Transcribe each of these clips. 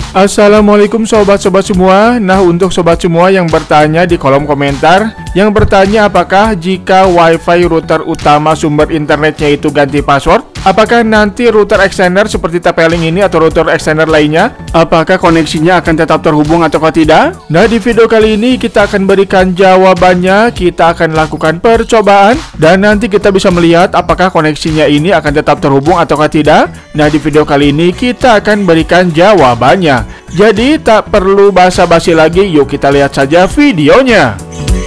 Assalamualaikum sobat-sobat semua. Nah, untuk sobat semua yang bertanya di kolom komentar, yang bertanya apakah jika WiFi router utama sumber internetnya itu ganti password, apakah nanti router extender seperti TP-Link ini atau router extender lainnya, apakah koneksinya akan tetap terhubung atau tidak? Nah, di video kali ini kita akan berikan jawabannya. Kita akan lakukan percobaan dan nanti kita bisa melihat apakah koneksinya ini akan tetap terhubung atau tidak. Nah, di video kali ini kita akan berikan jawabannya. Jadi tak perlu basa-basi lagi, yuk kita lihat saja videonya.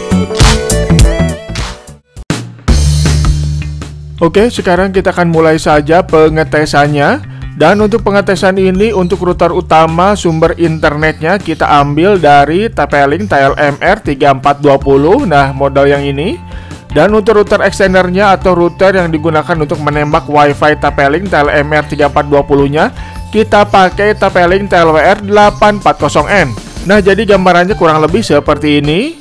Oke, sekarang kita akan mulai saja pengetesannya. Dan untuk pengetesan ini, untuk router utama sumber internetnya kita ambil dari TP-Link TLMR 3420. Nah, model yang ini. Dan untuk router extendernya atau router yang digunakan untuk menembak WiFi TP-Link TLMR 3420-nya, kita pakai TP-Link TLWR 840N. Nah, jadi gambarannya kurang lebih seperti ini.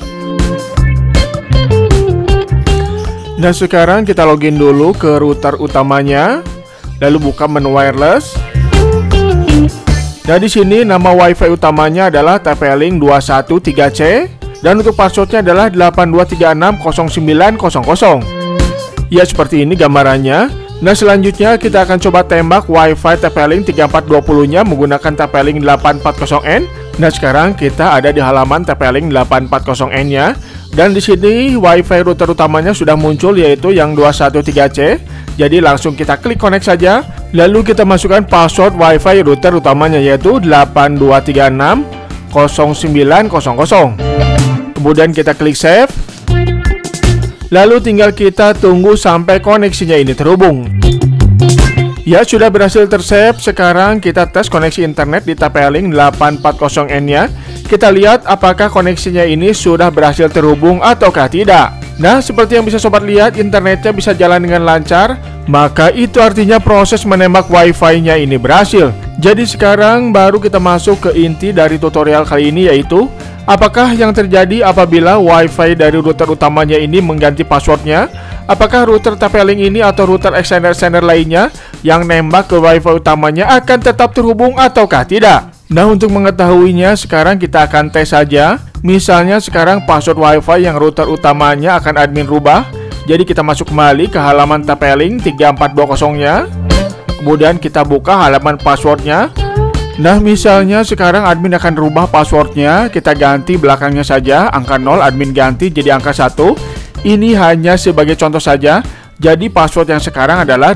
Nah, sekarang kita login dulu ke router utamanya, lalu buka menu wireless. Nah, di sini nama WiFi utamanya adalah TP-Link 213C dan untuk passwordnya adalah 82360900. Ya, seperti ini gambarannya. Nah, selanjutnya kita akan coba tembak WiFi TP-Link 3420-nya menggunakan TP-Link 840N. Nah, sekarang kita ada di halaman TP-Link 840N-nya. Dan di sini WiFi router utamanya sudah muncul, yaitu yang 213C. Jadi langsung kita klik connect saja. Lalu kita masukkan password WiFi router utamanya, yaitu 82360900. Kemudian kita klik save. Lalu tinggal kita tunggu sampai koneksinya ini terhubung. Ya, sudah berhasil tersave. Sekarang kita tes koneksi internet di TP-Link 840N-nya. Kita lihat apakah koneksinya ini sudah berhasil terhubung ataukah tidak. Nah, seperti yang bisa sobat lihat, internetnya bisa jalan dengan lancar. Maka itu artinya proses menembak WiFi-nya ini berhasil. Jadi sekarang baru kita masuk ke inti dari tutorial kali ini, yaitu apakah yang terjadi apabila WiFi dari router utamanya ini mengganti passwordnya? Apakah router TP-Link ini atau router extender lainnya yang nembak ke WiFi utamanya akan tetap terhubung ataukah tidak? Nah, untuk mengetahuinya sekarang kita akan tes saja. Misalnya sekarang password WiFi yang router utamanya akan admin rubah. Jadi kita masuk kembali ke halaman TP-Link 3420-nya. Kemudian kita buka halaman passwordnya. Nah, misalnya sekarang admin akan rubah passwordnya. Kita ganti belakangnya saja, angka 0 admin ganti jadi angka 1. Ini hanya sebagai contoh saja. Jadi password yang sekarang adalah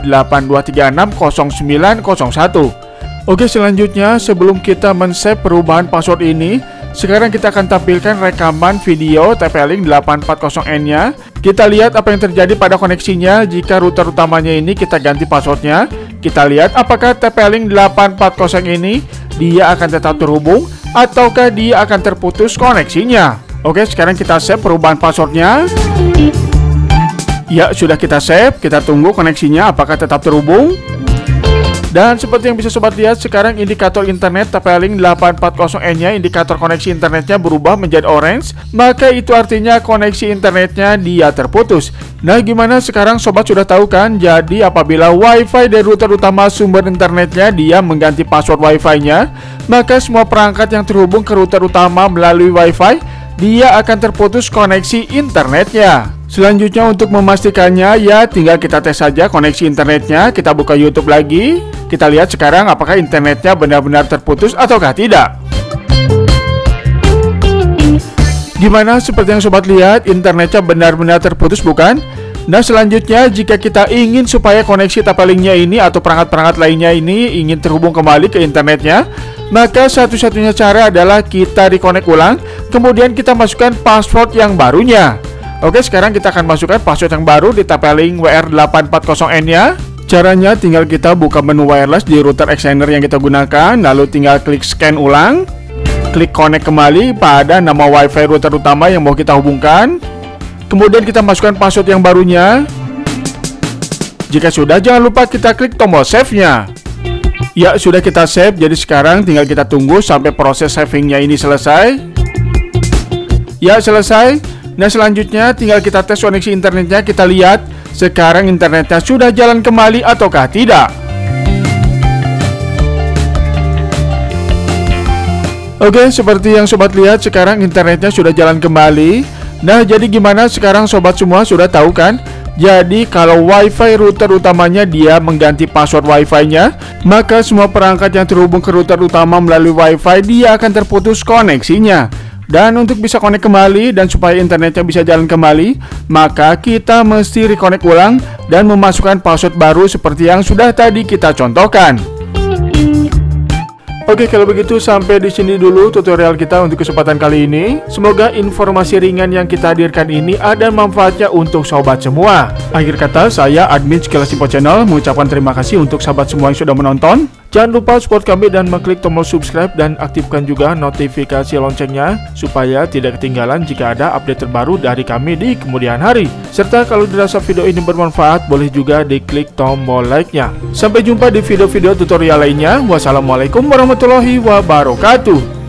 82360901. Oke, selanjutnya sebelum kita men-save perubahan password ini, sekarang kita akan tampilkan rekaman video TP-Link 840N-nya. Kita lihat apa yang terjadi pada koneksinya jika router utamanya ini kita ganti passwordnya. Kita lihat apakah TP-Link 840 ini dia akan tetap terhubung ataukah dia akan terputus koneksinya. Oke, sekarang kita save perubahan passwordnya. Ya, sudah kita save. Kita tunggu koneksinya apakah tetap terhubung. Dan seperti yang bisa sobat lihat, sekarang indikator internet TP-Link 840N-nya, indikator koneksi internetnya berubah menjadi orange. Maka itu artinya koneksi internetnya dia terputus. Nah, gimana sekarang sobat sudah tahu kan? Jadi apabila WiFi dari router utama sumber internetnya dia mengganti password WiFi-nya, maka semua perangkat yang terhubung ke router utama melalui WiFi dia akan terputus koneksi internetnya. Selanjutnya untuk memastikannya, ya tinggal kita tes saja koneksi internetnya. Kita buka YouTube lagi. Kita lihat sekarang apakah internetnya benar-benar terputus ataukah tidak. Gimana, seperti yang sobat lihat, internetnya benar-benar terputus bukan? Nah, selanjutnya jika kita ingin supaya koneksi TP-Link-nya ini atau perangkat-perangkat lainnya ini ingin terhubung kembali ke internetnya, maka satu-satunya cara adalah kita reconnect ulang. Kemudian kita masukkan password yang barunya. Oke, sekarang kita akan masukkan password yang baru di TP-Link WR840N-nya. Caranya tinggal kita buka menu wireless di router extender yang kita gunakan, lalu tinggal klik scan ulang, klik connect kembali pada nama WiFi router utama yang mau kita hubungkan. Kemudian kita masukkan password yang barunya. Jika sudah, jangan lupa kita klik tombol save-nya. Ya, sudah kita save, jadi sekarang tinggal kita tunggu sampai proses savingnya ini selesai. Ya, selesai. Nah, selanjutnya tinggal kita tes koneksi internetnya. Kita lihat sekarang internetnya sudah jalan kembali ataukah tidak. Oke, seperti yang sobat lihat, sekarang internetnya sudah jalan kembali. Nah, jadi gimana sekarang sobat semua sudah tahu kan? Jadi kalau wifi router utamanya dia mengganti password wifi-nya, maka semua perangkat yang terhubung ke router utama melalui wifi dia akan terputus koneksinya. Dan untuk bisa connect kembali dan supaya internetnya bisa jalan kembali, maka kita mesti reconnect ulang dan memasukkan password baru seperti yang sudah tadi kita contohkan. Oke, kalau begitu sampai di sini dulu tutorial kita untuk kesempatan kali ini. Semoga informasi ringan yang kita hadirkan ini ada manfaatnya untuk sobat semua. Akhir kata, saya admin Sekilas Info Channel mengucapkan terima kasih untuk sahabat semua yang sudah menonton. Jangan lupa support kami dan mengklik tombol subscribe dan aktifkan juga notifikasi loncengnya supaya tidak ketinggalan jika ada update terbaru dari kami di kemudian hari. Serta kalau dirasa video ini bermanfaat, boleh juga diklik tombol like-nya. Sampai jumpa di video-video tutorial lainnya. Wassalamualaikum warahmatullahi wabarakatuh.